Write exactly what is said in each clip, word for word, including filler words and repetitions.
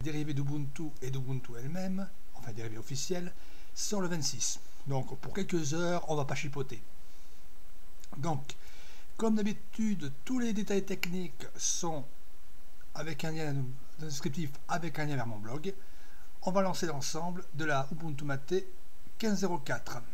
dérivée d'Ubuntu et d'Ubuntu elle-même, enfin dérivée officielle, sort le vingt-six. Donc pour quelques heures, on va pas chipoter. Donc, comme d'habitude, tous les détails techniques sont avec un lien descriptif, avec un lien vers mon blog. On va lancer l'ensemble de la Ubuntu Mate quinze zéro quatre.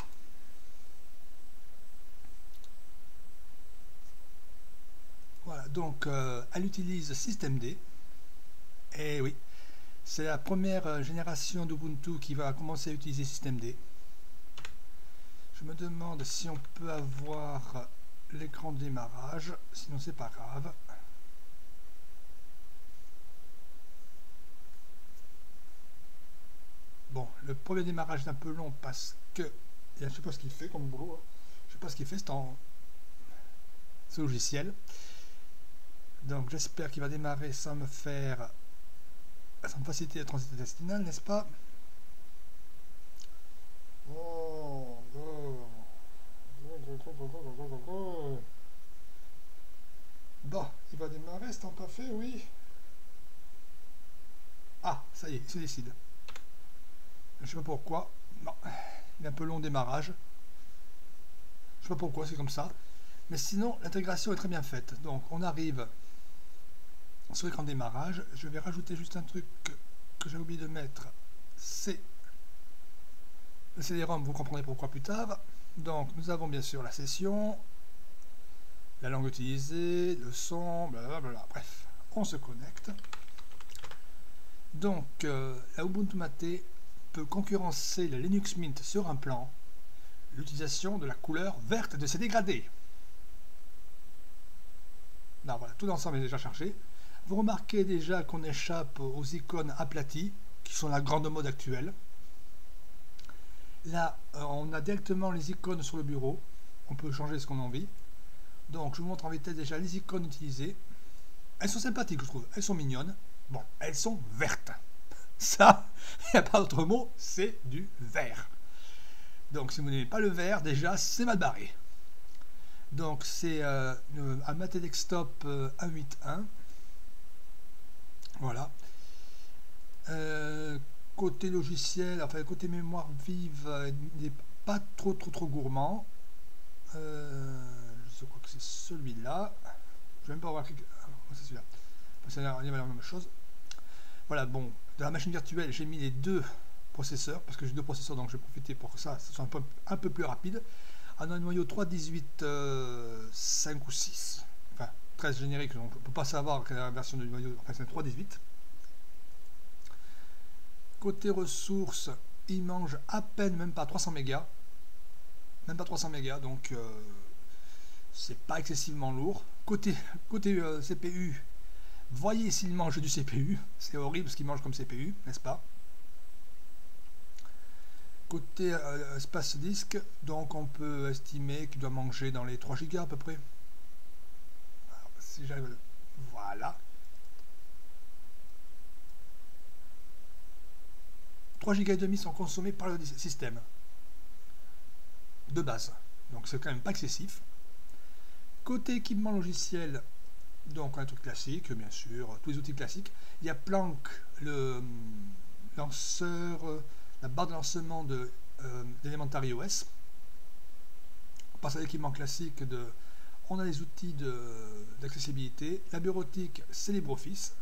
Voilà, donc euh, elle utilise systemd. Et oui, c'est la première génération d'Ubuntu qui va commencer à utiliser systemd. Je me demande si on peut avoir l'écran de démarrage, sinon c'est pas grave. Bon, le premier démarrage est un peu long parce que je ne sais pas ce qu'il fait comme boulot. Je sais pas ce qu'il fait, c'est en ce logiciel. Donc j'espère qu'il va démarrer sans me faire, sans me faciliter le transit intestinal, n'est-ce pas? Oh, oh. Bon, il va démarrer, c'est pas fait, oui. Ah, ça y est, il se décide. Je sais pas pourquoi. Non, il est un peu long démarrage. Je sais pas pourquoi, c'est comme ça. Mais sinon, l'intégration est très bien faite. Donc, on arrive sur l'écran de démarrage. Je vais rajouter juste un truc que j'ai oublié de mettre. C'est le C D ROM, vous comprendrez pourquoi plus tard. Donc, nous avons bien sûr la session, la langue utilisée, le son, blablabla. Bref, on se connecte. Donc, euh, la Ubuntu Mate peut concurrencer le Linux Mint sur un plan, l'utilisation de la couleur verte de ses dégradés. Là, voilà, tout l'ensemble est déjà chargé. Vous remarquez déjà qu'on échappe aux icônes aplaties, qui sont la grande mode actuelle. Là, euh, on a directement les icônes sur le bureau. On peut changer ce qu'on a envie. Donc, je vous montre en vitesse déjà les icônes utilisées. Elles sont sympathiques, je trouve. Elles sont mignonnes. Bon, elles sont vertes. Ça, il n'y a pas d'autre mot, c'est du vert. Donc, si vous n'aimez pas le vert, déjà, c'est mal barré. Donc, c'est euh, un Mate Desktop euh, un point huit point un. Voilà. Euh, côté logiciel, enfin côté mémoire vive, euh, il n'est pas trop trop trop gourmand. Euh, je crois que c'est celui-là. Je vais même pas voir. C'est celui-là. C'est la même chose. Voilà, bon, dans la machine virtuelle, j'ai mis les deux processeurs, parce que j'ai deux processeurs, donc je vais profiter pour que ça, ça soit un peu, un peu plus rapide. On a un noyau trois dix-huit euh, cinq ou six, enfin treize générique, donc on ne peut pas savoir quelle est la version du noyau, enfin c'est trois dix-huit. Côté ressources, il mange à peine, même pas trois cents mégas, même pas trois cents mégas, donc euh, c'est pas excessivement lourd. Côté, côté euh, C P U, voyez s'il mange du C P U, c'est horrible ce qu'il mange comme C P U, n'est-ce pas? Côté euh, espace disque, donc on peut estimer qu'il doit manger dans les trois gigas à peu près. Alors, si j'arrive à le... Voilà. trois gigas et demi sont consommés par le système. De base. Donc c'est quand même pas excessif. Côté équipement logiciel, donc un truc classique, bien sûr, tous les outils classiques. Il y a Planck, le lanceur, la barre de lancement de euh, d'Elementary O S. On passe à l'équipement classique de. On a les outils d'accessibilité. La bureautique, c'est LibreOffice.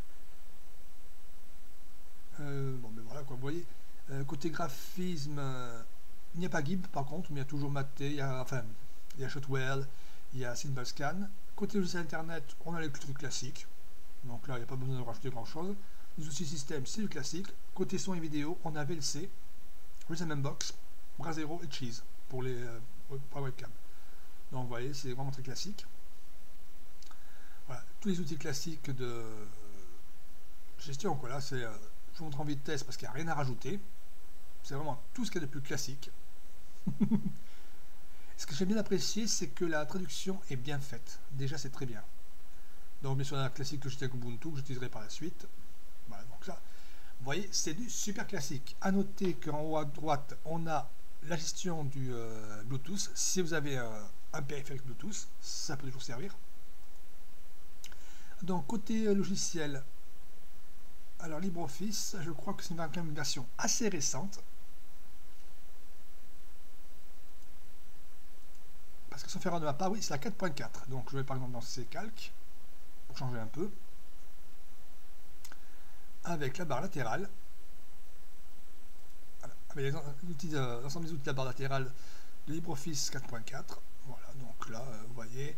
Euh, bon, mais voilà quoi, vous voyez. Euh, côté graphisme, euh, il n'y a pas GIMP par contre, mais il y a toujours Mate, il y a, enfin, il y a Shotwell, il y a SymbolScan. Côté logiciel internet, on a les trucs classiques. Donc là, il n'y a pas besoin de rajouter grand chose. Les outils système, c'est du classique. Côté son et vidéo, on a V L C, Rhythmbox, Brasero et Cheese pour les euh, pour la webcam. Donc vous voyez, c'est vraiment très classique. Voilà, tous les outils classiques de gestion, quoi. Là, c'est, euh, je vous montre en vitesse parce qu'il n'y a rien à rajouter. C'est vraiment tout ce qu'il y a de plus classique. Ce que j'ai bien apprécié, c'est que la traduction est bien faite. Déjà, c'est très bien. Donc, bien sûr, la classique que j'utilise avec Ubuntu, que j'utiliserai par la suite. Voilà, donc ça, vous voyez, c'est du super classique. À noter qu'en haut à droite, on a la gestion du euh, Bluetooth. Si vous avez euh, un périphérique Bluetooth, ça peut toujours servir. Donc, côté logiciel, Alors LibreOffice, je crois que c'est quand même une version assez récente. Parce que sauf erreur de ma part, oui, c'est la quatre point quatre. Donc je vais par exemple dans C Calc, pour changer un peu, avec la barre latérale, voilà, avec l'ensemble des outils de la barre latérale de LibreOffice quatre point quatre. Voilà, donc là, euh, vous voyez,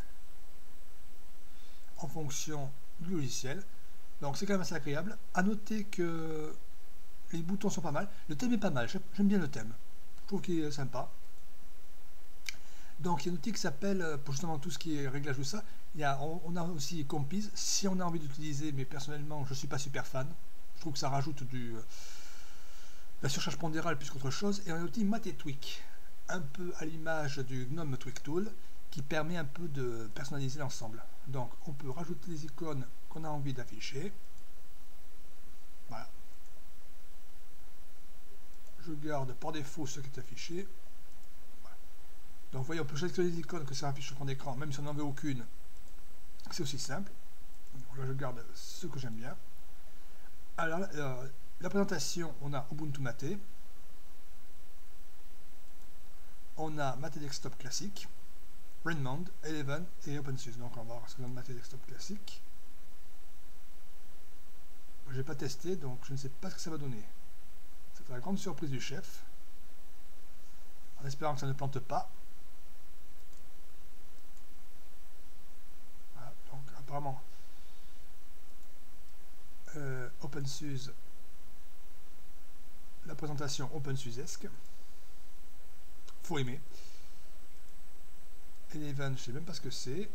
en fonction du logiciel. Donc c'est quand même assez agréable. À noter que les boutons sont pas mal. Le thème est pas mal, j'aime bien le thème. Je trouve qu'il est sympa. Donc il y a un outil qui s'appelle, pour justement tout ce qui est réglage de ça, il y a, on, on a aussi Compiz, si on a envie d'utiliser, mais personnellement je ne suis pas super fan. Je trouve que ça rajoute du, de la surcharge pondérale plus qu'autre chose. Et on a l'outil Matetweak, un peu à l'image du Gnome Tweak Tool, qui permet un peu de personnaliser l'ensemble. Donc on peut rajouter les icônes qu'on a envie d'afficher. Voilà. Je garde par défaut ce qui est affiché. Voilà. Donc vous voyez, on peut sélectionner les icônes que ça affiche sur fond d'écran, même si on n'en veut aucune. C'est aussi simple. Donc là je garde ce que j'aime bien. Alors euh, la présentation, on a Ubuntu Mate. On a Mate Desktop classique, Redmond, Eleven et OpenSUSE. Donc on va voir ce que donne Mate Desktop classique. Je n'ai pas testé, donc je ne sais pas ce que ça va donner. C'est la grande surprise du chef. En espérant que ça ne plante pas. Voilà, donc apparemment, euh, OpenSUSE, la présentation OpenSUSesque. Faut aimer. Eleven, je ne sais même pas ce que c'est.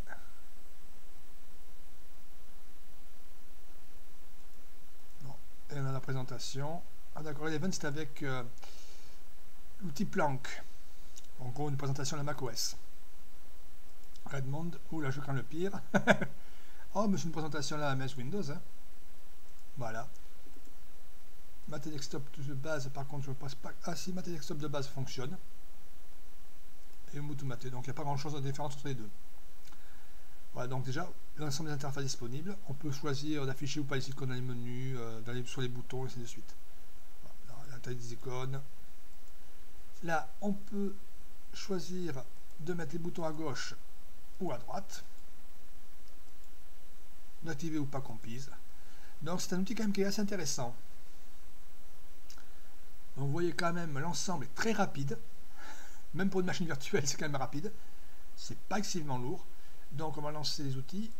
Non. Et on a la présentation. Ah d'accord, Eleven c'est avec euh, l'outil Planck. En gros, une présentation de la macOS. Redmond, ou là je crains le pire. Oh, mais c'est une présentation là à M S Windows. Hein. Voilà. Mate Desktop de base, par contre, je ne passe pas. Ah si, Mate Desktop de base fonctionne. Et Ubuntu Mate, donc il n'y a pas grand chose de différence entre les deux. Voilà, donc déjà, l'ensemble des interfaces disponibles. On peut choisir d'afficher ou pas les icônes dans les menus, euh, dans les, sur les boutons, et ainsi de suite. Voilà, la taille des icônes. Là, on peut choisir de mettre les boutons à gauche ou à droite, d'activer ou pas Compiz. Donc c'est un outil quand même qui est assez intéressant. Donc, vous voyez quand même l'ensemble est très rapide, même pour une machine virtuelle c'est quand même rapide, c'est pas excessivement lourd. Donc on va lancer les outils,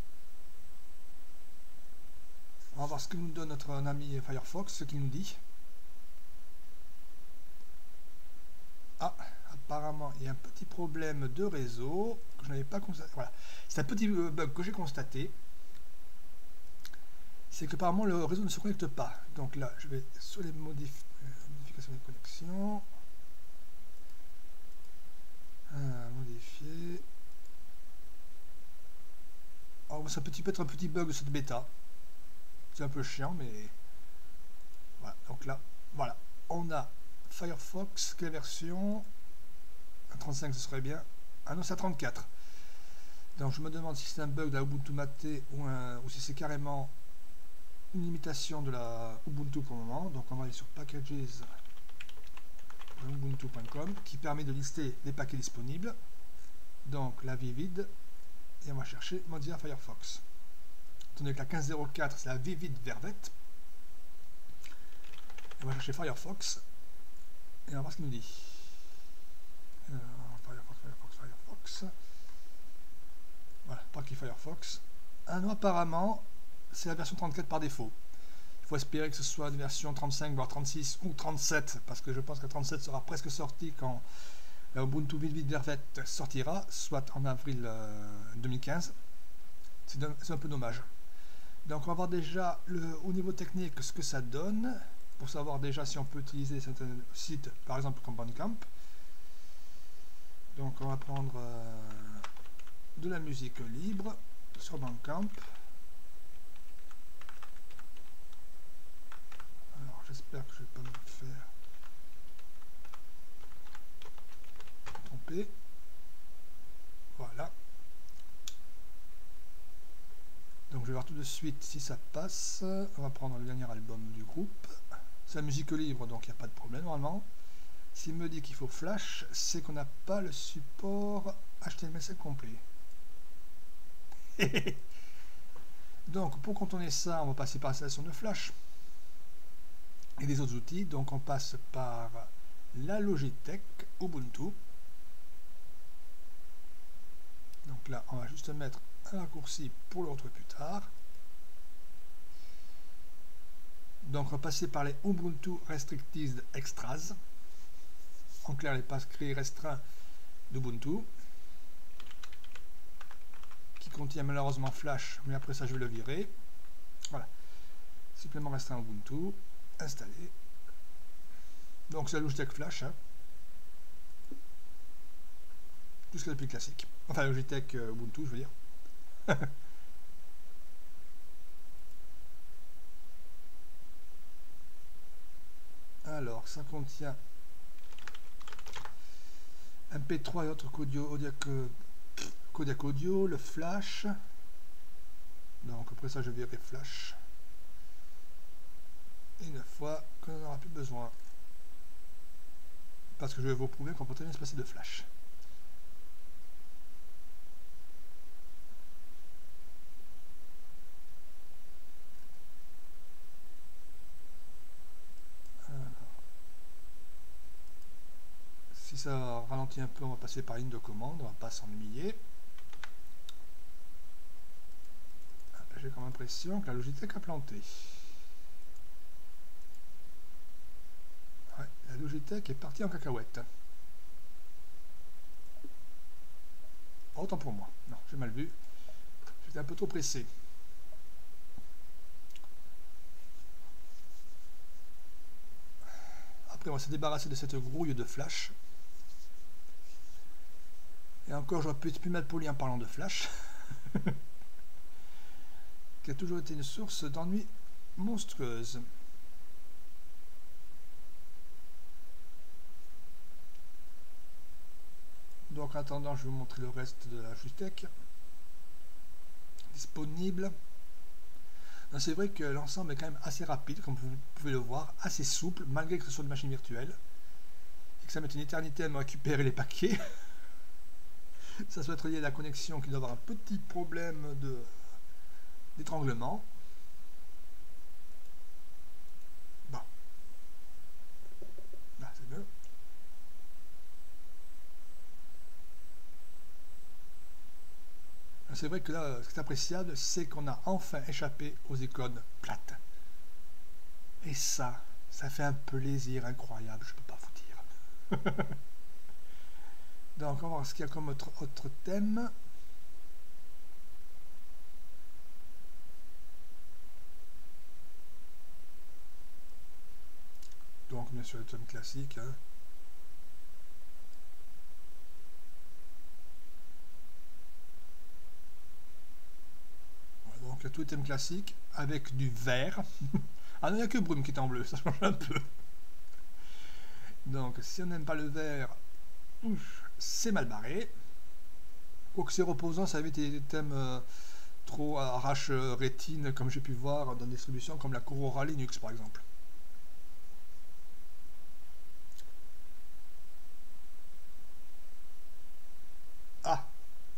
on va voir ce que nous donne notre ami Firefox, ce qu'il nous dit. Ah, apparemment il y a un petit problème de réseau que je n'avais pas constaté. Voilà, c'est un petit bug que j'ai constaté. C'est que apparemment le réseau ne se connecte pas. Donc là, je vais sur les modif euh, modifications de connexion. Ah, modifier. Oh, ça peut être un petit bug de cette bêta. C'est un peu chiant, mais voilà. Donc là, voilà, on a Firefox, quelle version? À trente-cinq, ce serait bien. Ah non, c'est à trente-quatre. Donc je me demande si c'est un bug de la Ubuntu Mate ou, un, ou si c'est carrément une limitation de la Ubuntu pour le moment. Donc on va aller sur packages ubuntu point com qui permet de lister les paquets disponibles. Donc la Vivid, et on va chercher Mozilla Firefox. Tenez que la quinze zéro quatre c'est la Vivid Vervet. On va chercher Firefox et on va voir ce qu'il nous dit. Euh, Firefox, Firefox, Firefox. Voilà, paquet Firefox. Ah non, apparemment, c'est la version trente-quatre par défaut. Il faut espérer que ce soit une version trente-cinq, voire trente-six ou trente-sept, parce que je pense que trente-sept sera presque sorti quand la Ubuntu Vivid Vervet sortira, soit en avril euh, deux mille quinze. C'est un peu dommage. Donc on va voir déjà le, au niveau technique ce que ça donne, pour savoir déjà si on peut utiliser certains sites, par exemple comme Bandcamp. Donc on va prendre euh, de la musique libre sur Bandcamp. Alors j'espère que je ne vais pas me faire tromper. Voilà. Donc je vais voir tout tout de suite si ça passe. On va prendre le dernier album du groupe. C'est la musique libre, donc il n'y a pas de problème normalement. S'il me dit qu'il faut Flash, c'est qu'on n'a pas le support H T M L cinq complet. Donc pour contourner ça, on va passer par l'installation de Flash et des autres outils. Donc on passe par la Logitech Ubuntu. Donc là, on va juste mettre un raccourci pour le retrouver plus tard. Donc on va passer par les Ubuntu Restricted Extras. En clair, les paquets restreints d'Ubuntu, qui contient malheureusement Flash, mais après ça je vais le virer. Voilà. Supplément restreint Ubuntu, installé. Donc c'est la Logitech Flash. Hein. Tout ce qui est le plus classique. Enfin, la Logitech euh, Ubuntu, je veux dire. Alors, ça contient M P trois et autres audio, codec audio, le Flash. Donc après ça, je verrai Flash. Et une fois qu'on n'en aura plus besoin. Parce que je vais vous prouver qu'on peut très bien se passer de Flash. Si ça ralentit un peu, on va passer par ligne de commande, on va pas s'ennuyer. J'ai comme impression que la Logitech a planté. Ouais, la Logitech est partie en cacahuète. Autant pour moi. Non, j'ai mal vu. J'étais un peu trop pressé. Après, on va se débarrasser de cette grouille de Flash. Et encore, j'aurais pu être plus mal poli en parlant de Flash. Qui a toujours été une source d'ennui monstrueuse. Donc en attendant, je vais vous montrer le reste de la Logitech. Disponible. C'est vrai que l'ensemble est quand même assez rapide, comme vous pouvez le voir, assez souple, malgré que ce soit une machine virtuelle. Et que ça mette une éternité à me récupérer les paquets. Ça doit être lié à la connexion qui doit avoir un petit problème de d'étranglement. Bon. Là, c'est mieux. C'est vrai que là, ce qui est appréciable, c'est qu'on a enfin échappé aux icônes plates. Et ça, ça fait un plaisir incroyable, je peux pas vous dire. Donc, on va voir ce qu'il y a comme autre, autre thème. Donc, bien sûr, le thème classique. Hein. Voilà, donc, il y a tout le thème classique avec du vert. Ah non, il n'y a que Brume qui est en bleu, ça change un peu. Donc, si on n'aime pas le vert, c'est mal barré. Quoique c'est reposant, ça avait été des thèmes euh, trop arrache euh, rétine, comme j'ai pu voir dans des distributions comme la Aurora Linux par exemple. Ah!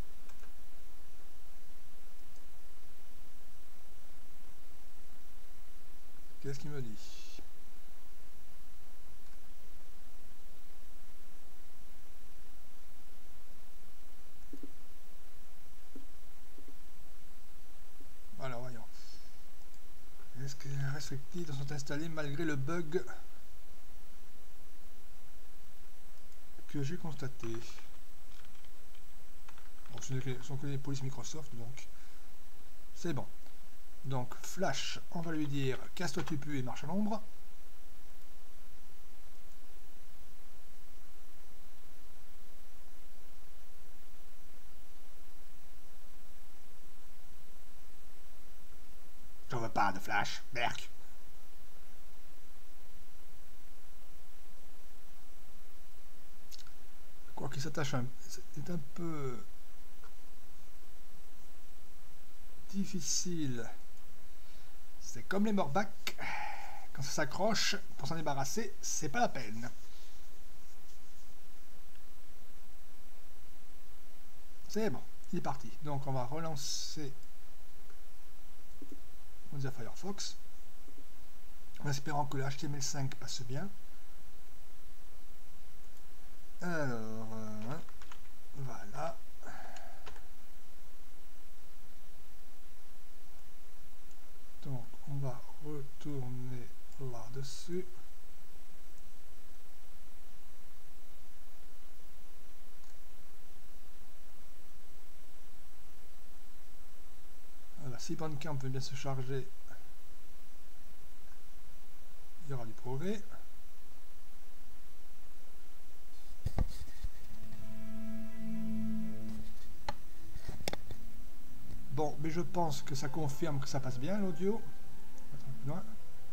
Qu'est-ce qu'il me dit? Alors voyons. Est-ce que les restrictives sont installés malgré le bug que j'ai constaté? Bon, ce sont que les polices Microsoft, donc c'est bon. Donc Flash, on va lui dire casse-toi tu pues et marche à l'ombre. J'en veux pas de Flash, berk. Quoi qu'il s'attache un... c'est un peu difficile C'est comme les morbacs, quand ça s'accroche, pour s'en débarrasser, c'est pas la peine. C'est bon, il est parti. Donc on va relancer Mozilla Firefox, en espérant que le H T M L cinq passe bien. Alors, euh, voilà. Donc on va retourner là-dessus. Voilà, si Bandcamp veut bien se charger, il y aura du progrès. Bon, mais je pense que ça confirme que ça passe bien l'audio. Plus loin.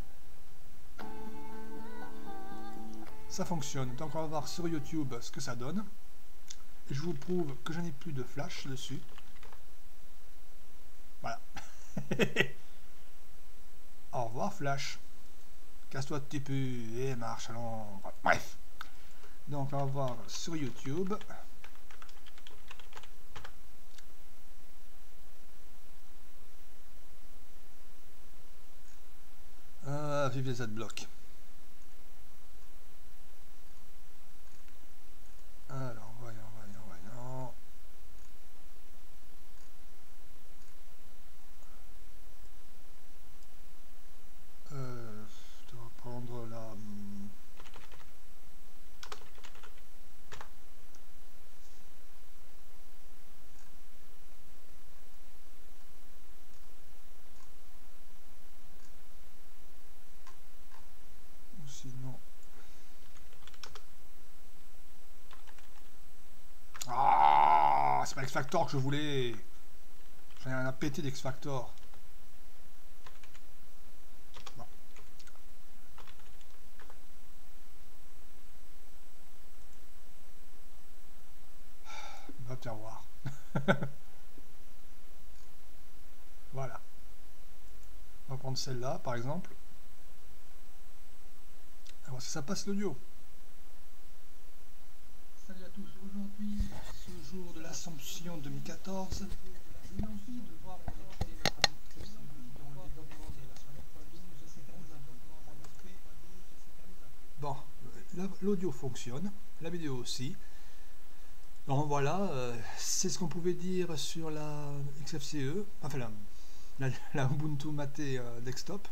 Ça fonctionne. Donc on va voir sur YouTube ce que ça donne. Et je vous prouve que je n'ai plus de flash dessus. Voilà. Au revoir Flash. Casse-toi de tes peu et marche, allons. Bref. Donc on va voir sur YouTube. Ah, vive les adblocks. Alors, voyons, voyons, voyons. Euh, je dois prendre la... Ou sinon... Ah, c'est pas l'X-Factor que je voulais. J'en ai rien à péter d'X-Factor. Bon. Va te faire voir. Voilà. On va prendre celle-là, par exemple. On va voir si ça passe l'audio. Salut à tous, aujourd'hui, ce jour de l'Assomption deux mille quatorze, j'ai eu envie de voir mon équité notre ami Xfce dans le développement de la version neuf point douze. Bon, l'audio fonctionne, la vidéo aussi. Donc voilà, euh, c'est ce qu'on pouvait dire sur la Xfce, enfin la, la, la Ubuntu Mate euh, Desktop.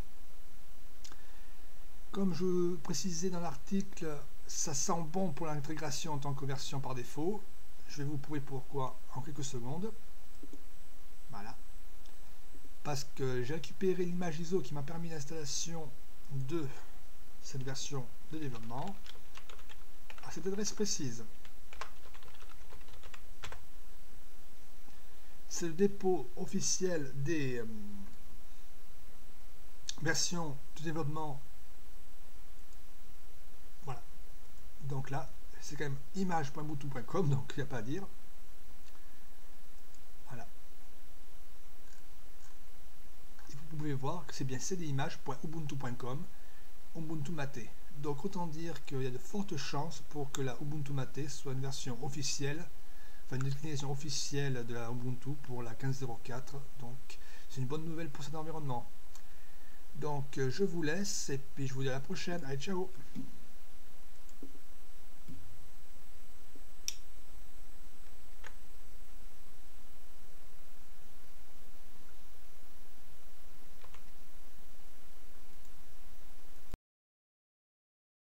Comme je précisais dans l'article, ça sent bon pour l'intégration en tant que version par défaut. Je vais vous prouver pourquoi en quelques secondes. Voilà. Parce que j'ai récupéré l'image I S O qui m'a permis l'installation de cette version de développement à cette adresse précise. C'est le dépôt officiel des euh, versions de développement. Voilà. Donc là, c'est quand même image point ubuntu point com, donc il n'y a pas à dire. Voilà. Et vous pouvez voir que c'est bien cdimage point ubuntu point com, Ubuntu Mate. Donc autant dire qu'il y a de fortes chances pour que la Ubuntu Mate soit une version officielle, enfin une déclinaison officielle de la Ubuntu pour la quinze zéro quatre. Donc c'est une bonne nouvelle pour cet environnement. Donc je vous laisse et puis je vous dis à la prochaine. Allez, ciao!